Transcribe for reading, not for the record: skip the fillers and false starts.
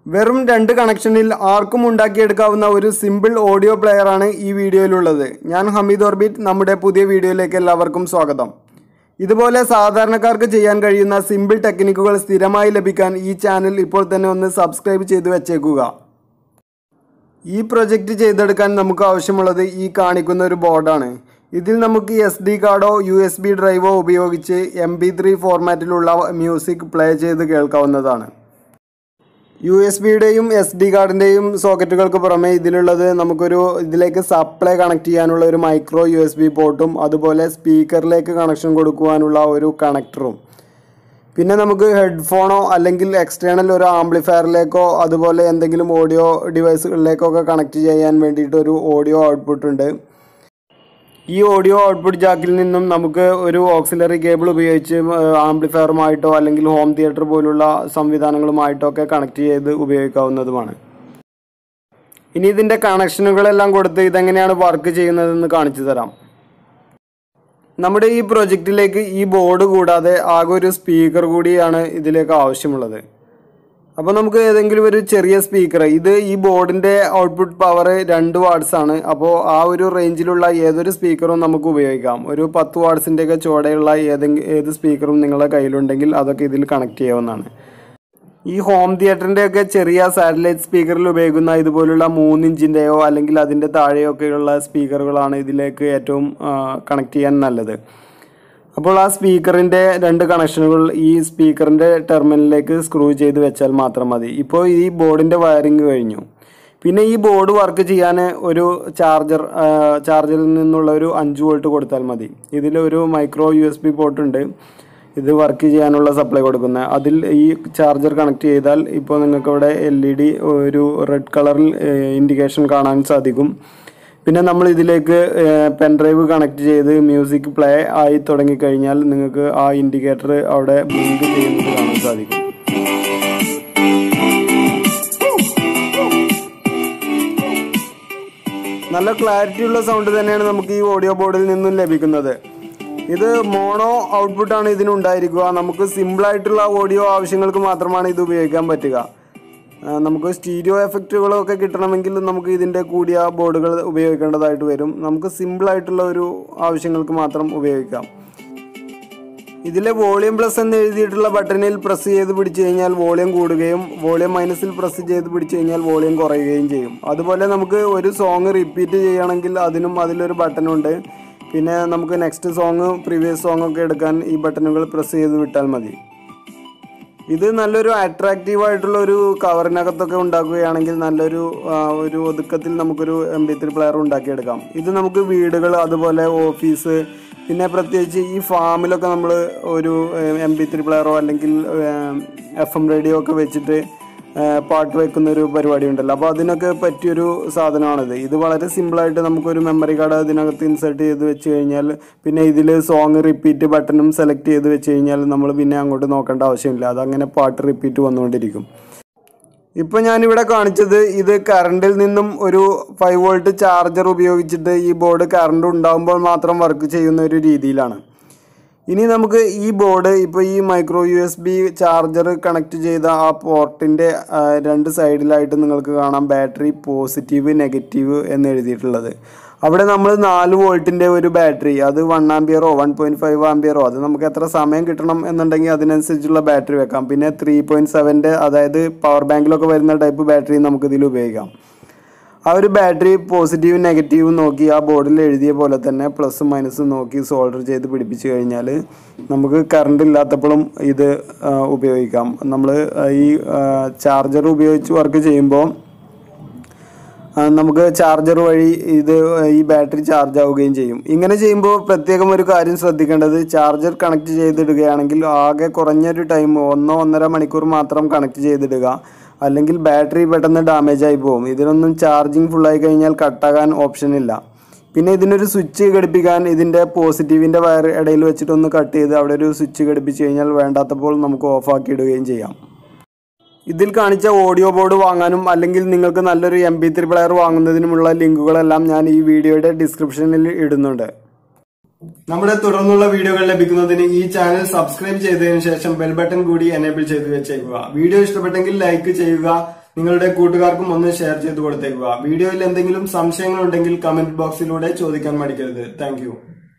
വെറും രണ്ട് കണക്ഷനിൽ ആർക്കും ഉണ്ടാക്കിയെടുക്കാവുന്ന ഒരു സിമ്പിൾ ഓഡിയോ പ്ലെയർ ആണ് ഈ വീഡിയോയിലുള്ളത്. ഞാൻ ഹമീദ് ഓർബിറ്റ്. നമ്മുടെ പുതിയ വീഡിയോയിലേക്ക് എല്ലാവർക്കും സ്വാഗതം. ഇതുപോലെ സാധാരണക്കാർക്ക് ചെയ്യാൻ കഴിയുന്ന സിമ്പിൾ ടെക്നിക്കുകൾ സ്ഥിരമായി ലഭിക്കാൻ ഈ ചാനൽ ഇപ്പോൾ തന്നെ ഒന്ന് സബ്സ്ക്രൈബ് ചെയ്ത് വെച്ചേക്കുക. ഈ പ്രൊജക്റ്റ് ചെയ്തെടുക്കാൻ നമുക്ക് ആവശ്യമുള്ളത് ഈ കാണിക്കുന്ന ഒരു ബോർഡാണ്. ഇതിൽ നമുക്ക് SD കാർഡോ USB ഡ്രൈവോ ഉപയോഗിച്ച് mp3 ഫോർമാറ്റിലുള്ള മ്യൂസിക് പ്ലേ ചെയ്ത് കേൾക്കാവുന്നതാണ്. USB-യുടെയും SD കാർഡിൻ്റെയും സോക്കറ്റുകൾക്ക് പുറമെ ഇതിലേക്ക് സപ്ലൈ കണക്ട് ചെയ്യാനുള്ള ഒരു മൈക്രോ USB പോർട്ടും അതുപോലെ സ്പീക്കറിലേക്ക് കണക്ഷൻ കൊടുക്കുവാനുള്ള ഒരു കണക്ടറും, പിന്നെ നമുക്ക് ഹെഡ്ഫോണോ അല്ലെങ്കിൽ എക്സ്റ്റേണൽ ഒരു ആംപ്ലിഫയറിലേക്കോ അതുപോലെ എന്തെങ്കിലും ഓഡിയോ ഡിവൈസുകളിലേക്കൊക്കെ കണക്ട് ചെയ്യാൻ വേണ്ടിയിട്ട് ഒരു ഓഡിയോ ഔട്ട്പുട്ട് ഉണ്ട്. ഈ ഓഡിയോ ഔട്ട്പുട്ട് ജാക്കിൽ നിന്നും നമുക്ക് ഒരു ഓക്സിലറി കേബിൾ ഉപയോഗിച്ച് ആംപ്ലിഫയറുമായിട്ടോ അല്ലെങ്കിൽ ഹോം തിയേറ്റർ പോലുള്ള സംവിധാനങ്ങളുമായിട്ടോ ഒക്കെ കണക്ട് ചെയ്ത് ഉപയോഗിക്കാവുന്നതുമാണ്. ഇനി ഇതിൻ്റെ കണക്ഷനുകളെല്ലാം കൊടുത്ത് ഇതെങ്ങനെയാണ് വർക്ക് ചെയ്യുന്നതെന്ന് കാണിച്ചു തരാം. നമ്മുടെ ഈ പ്രൊജക്റ്റിലേക്ക് ഈ ബോർഡ് കൂടാതെ ആകെ ഒരു സ്പീക്കർ കൂടിയാണ് ഇതിലേക്ക് ആവശ്യമുള്ളത്. അപ്പോൾ നമുക്ക് ഏതെങ്കിലും ഒരു ചെറിയ സ്പീക്കർ, ഈ ബോർഡിൻ്റെ ഔട്ട്പുട്ട് പവർ 2 വാട്ട്സ് ആണ്. അപ്പോൾ ആ ഒരു റേഞ്ചിലുള്ള ഏതൊരു സ്പീക്കറും നമുക്ക് ഉപയോഗിക്കാം. ഒരു 10 വാട്ട്സിൻ്റെയൊക്കെ ചോടയുള്ള ഏത് സ്പീക്കറും നിങ്ങളുടെ കയ്യിലുണ്ടെങ്കിൽ അതൊക്കെ ഇതിൽ കണക്ട് ചെയ്യാവുന്നതാണ്. ഈ ഹോം തിയേറ്ററിൻ്റെയൊക്കെ ചെറിയ സാറ്റലൈറ്റ് സ്പീക്കറിൽ ഉപയോഗിക്കുന്ന ഇതുപോലുള്ള 3 ഇഞ്ചിൻ്റെയോ അല്ലെങ്കിൽ അതിൻ്റെ താഴെയൊക്കെയുള്ള സ്പീക്കറുകളാണ് ഇതിലേക്ക് ഏറ്റവും കണക്ട് ചെയ്യാൻ നല്ലത്. അപ്പോൾ ആ സ്പീക്കറിൻ്റെ 2 കണക്ഷനുകൾ ഈ സ്പീക്കറിൻ്റെ ടെർമിനലിലേക്ക് സ്ക്രൂ ചെയ്ത് വെച്ചാൽ മാത്രം മതി. ഇപ്പോൾ ഈ ബോർഡിൻ്റെ വയറിങ് കഴിഞ്ഞു. പിന്നെ ഈ ബോർഡ് വർക്ക് ചെയ്യാൻ ഒരു ചാർജറിൽ നിന്നുള്ള ഒരു 5 വോൾട്ട് കൊടുത്താൽ മതി. ഇതിലൊരു മൈക്രോ USB പോർട്ടുണ്ട്, ഇത് വർക്ക് ചെയ്യാനുള്ള സപ്ലൈ കൊടുക്കുന്നത്. അതിൽ ഈ ചാർജർ കണക്ട് ചെയ്താൽ ഇപ്പോൾ നിങ്ങൾക്കിവിടെ LED ഒരു റെഡ് കളറിൽ ഇൻഡിക്കേഷൻ കാണാൻ സാധിക്കും. പിന്നെ നമ്മൾ ഇതിലേക്ക് പെൻഡ്രൈവ് കണക്ട് ചെയ്ത് മ്യൂസിക് പ്ലേ ആയി തുടങ്ങിക്കഴിഞ്ഞാൽ നിങ്ങൾക്ക് ആ ഇൻഡിക്കേറ്റർ അവിടെ ബ്ലിങ്ക് ചെയ്യുന്നത് കാണാൻ സാധിക്കും. നല്ല ക്ലാരിറ്റിയുള്ള സൗണ്ട് തന്നെയാണ് നമുക്ക് ഈ ഓഡിയോ ബോർഡിൽ നിന്നും ലഭിക്കുന്നത്. ഇത് മോണോ ഔട്ട്പുട്ടാണ് ഇതിനുണ്ടായിരിക്കുക. നമുക്ക് സിമ്പിളായിട്ടുള്ള ഓഡിയോ ആവശ്യങ്ങൾക്ക് മാത്രമാണ് ഇത് ഉപയോഗിക്കാൻ പറ്റുക. നമുക്ക് സ്റ്റീരിയോ എഫക്റ്റുകളൊക്കെ കിട്ടണമെങ്കിൽ നമുക്ക് ഇതിൻ്റെ കൂടിയ ബോർഡുകൾ ഉപയോഗിക്കേണ്ടതായിട്ട് വരും. നമുക്ക് സിമ്പിളായിട്ടുള്ള ഒരു ആവശ്യങ്ങൾക്ക് മാത്രം ഉപയോഗിക്കാം. ഇതിലെ വോളിയം പ്ലസ് എന്ന് എഴുതിയിട്ടുള്ള ബട്ടണിൽ പ്രസ് ചെയ്ത് പിടിച്ചു കഴിഞ്ഞാൽ വോളിയം കൂടുകയും വോളിയം മൈനസിൽ പ്രസ് ചെയ്ത് പിടിച്ചു കഴിഞ്ഞാൽ വോളിയം കുറയുകയും ചെയ്യും. അതുപോലെ നമുക്ക് ഒരു സോങ് റിപ്പീറ്റ് ചെയ്യണമെങ്കിൽ അതിലൊരു ബട്ടണുണ്ട്. പിന്നെ നമുക്ക് നെക്സ്റ്റ് സോങ് പ്രീവിയസ് സോങ് ഒക്കെ എടുക്കാൻ ഈ ബട്ടണുകൾ പ്രസ് ചെയ്ത് വിട്ടാൽ മതി. ഇത് നല്ലൊരു അട്രാക്റ്റീവായിട്ടുള്ള ഒരു കവറിനകത്തൊക്കെ ഉണ്ടാക്കുകയാണെങ്കിൽ നല്ലൊരു ഒതുക്കത്തിൽ നമുക്കൊരു mp3 പ്ലെയർ ഉണ്ടാക്കിയെടുക്കാം. ഇത് നമുക്ക് വീടുകൾ അതുപോലെ ഓഫീസ്, പിന്നെ പ്രത്യേകിച്ച് ഈ ഫാമിലൊക്കെ നമ്മൾ ഒരു mp3 പ്ലെയറോ അല്ലെങ്കിൽ FM റേഡിയോ ഒക്കെ വെച്ചിട്ട് പാട്ട് വെക്കുന്നൊരു പരിപാടി ഉണ്ടല്ലോ. അപ്പോൾ അതിനൊക്കെ പറ്റിയൊരു സാധനമാണിത്. ഇത് വളരെ സിമ്പിളായിട്ട് നമുക്കൊരു മെമ്മറി കാർഡ് അതിനകത്ത് ഇൻസേർട്ട് ചെയ്ത് വെച്ച് കഴിഞ്ഞാൽ പിന്നെ ഇതിൽ സോങ് റിപ്പീറ്റ് ബട്ടണും സെലക്ട് ചെയ്ത് വെച്ച് കഴിഞ്ഞാൽ നമ്മൾ പിന്നെ അങ്ങോട്ട് നോക്കേണ്ട ആവശ്യമില്ല. അതങ്ങനെ പാട്ട് റിപ്പീറ്റ് വന്നുകൊണ്ടിരിക്കും. ഇപ്പോൾ ഞാനിവിടെ കാണിച്ചത് ഇത് കറണ്ടിൽ നിന്നും ഒരു 5 വോൾട്ട് ചാർജർ ഉപയോഗിച്ചിട്ട് ഈ ബോർഡ് കറണ്ട് ഉണ്ടാകുമ്പോൾ മാത്രം വർക്ക് ചെയ്യുന്ന ഒരു രീതിയിലാണ്. ഇനി നമുക്ക് ഈ ബോർഡ് ഇപ്പോൾ ഈ മൈക്രോ USB ചാർജർ കണക്ട് ചെയ്ത ആ പോർട്ടിൻ്റെ 2 സൈഡിലായിട്ട് നിങ്ങൾക്ക് കാണാം ബാറ്ററി പോസിറ്റീവ് നെഗറ്റീവ് എന്ന് എഴുതിയിട്ടുള്ളത്. അവിടെ നമ്മൾ 4 വോൾട്ടിൻ്റെ ഒരു ബാറ്ററി, അത് 1 ആംപിയറോ 1.5 ആംപിയറോ, അത് നമുക്ക് എത്ര സമയം കിട്ടണം എന്നുണ്ടെങ്കിൽ അതിനനുസരിച്ചുള്ള ബാറ്ററി വെക്കാം. പിന്നെ 3.7 അതായത് പവർ ബാങ്കിലൊക്കെ വരുന്ന ടൈപ്പ് ബാറ്ററി നമുക്കിതിൽ ഉപയോഗിക്കാം. ആ ഒരു ബാറ്ററി പോസിറ്റീവ് നെഗറ്റീവ് നോക്കി ആ ബോർഡിൽ എഴുതിയ പോലെ തന്നെ പ്ലസും മൈനസും നോക്കി സോൾഡർ ചെയ്ത് പിടിപ്പിച്ച് കഴിഞ്ഞാൽ നമുക്ക് കറണ്ട് ഇല്ലാത്തപ്പോഴും ഇത് ഉപയോഗിക്കാം. നമ്മൾ ഈ ചാർജർ ഉപയോഗിച്ച് വർക്ക് ചെയ്യുമ്പോൾ നമുക്ക് ചാർജർ വഴി ഈ ബാറ്ററി ചാർജ് ആവുകയും ചെയ്യും. ഇങ്ങനെ ചെയ്യുമ്പോൾ പ്രത്യേകം ഒരു കാര്യം ശ്രദ്ധിക്കേണ്ടത്, ചാർജർ കണക്ട് ചെയ്തിടുകയാണെങ്കിൽ ആകെ കുറഞ്ഞൊരു ടൈം 1-1.5 മണിക്കൂർ മാത്രം കണക്ട് ചെയ്തിടുക. അല്ലെങ്കിൽ ബാറ്ററി പെട്ടെന്ന് ഡാമേജ് ആയി പോകും. ഇതിനൊന്നും ചാർജിങ് ഫുള്ളായി കഴിഞ്ഞാൽ കട്ടാകാൻ ഓപ്ഷൻ ഇല്ല. പിന്നെ ഇതിനൊരു സ്വിച്ച് ഘടിപ്പിക്കാൻ ഇതിൻ്റെ പോസിറ്റീവിൻ്റെ വയർ ഇടയിൽ വെച്ചിട്ടൊന്ന് കട്ട് ചെയ്ത് അവിടെ ഒരു സ്വിച്ച് ഘടിപ്പിച്ച് കഴിഞ്ഞാൽ വേണ്ടാത്തപ്പോൾ നമുക്ക് ഓഫാക്കി ഇടുകയും ചെയ്യാം. ഇതിൽ കാണിച്ച ഓഡിയോ ബോർഡ് വാങ്ങാനും അല്ലെങ്കിൽ നിങ്ങൾക്ക് നല്ലൊരു mp3 പ്ലെയർ വാങ്ങുന്നതിനുമുള്ള ലിങ്കുകളെല്ലാം ഞാൻ ഈ വീഡിയോയുടെ ഡിസ്ക്രിപ്ഷനിൽ ഇടുന്നുണ്ട്. നമ്മുടെ തുടർന്നുള്ള വീഡിയോകൾ ലഭിക്കുന്നതിന് ഈ ചാനൽ സബ്സ്ക്രൈബ് ചെയ്തതിനു ശേഷം ബെൽ ബട്ടൺ കൂടി എനേബിൾ ചെയ്ത് വെച്ചേക്കുക. വീഡിയോ ഇഷ്ടപ്പെട്ടെങ്കിൽ ലൈക്ക് ചെയ്യുക, നിങ്ങളുടെ കൂട്ടുകാർക്കും ഒന്ന് ഷെയർ ചെയ്ത് കൊടുത്തേക്കുക. വീഡിയോയിൽ എന്തെങ്കിലും സംശയങ്ങളുണ്ടെങ്കിൽ കമന്റ് ബോക്സിലൂടെ ചോദിക്കാൻ മടിക്കരുത്. താങ്ക്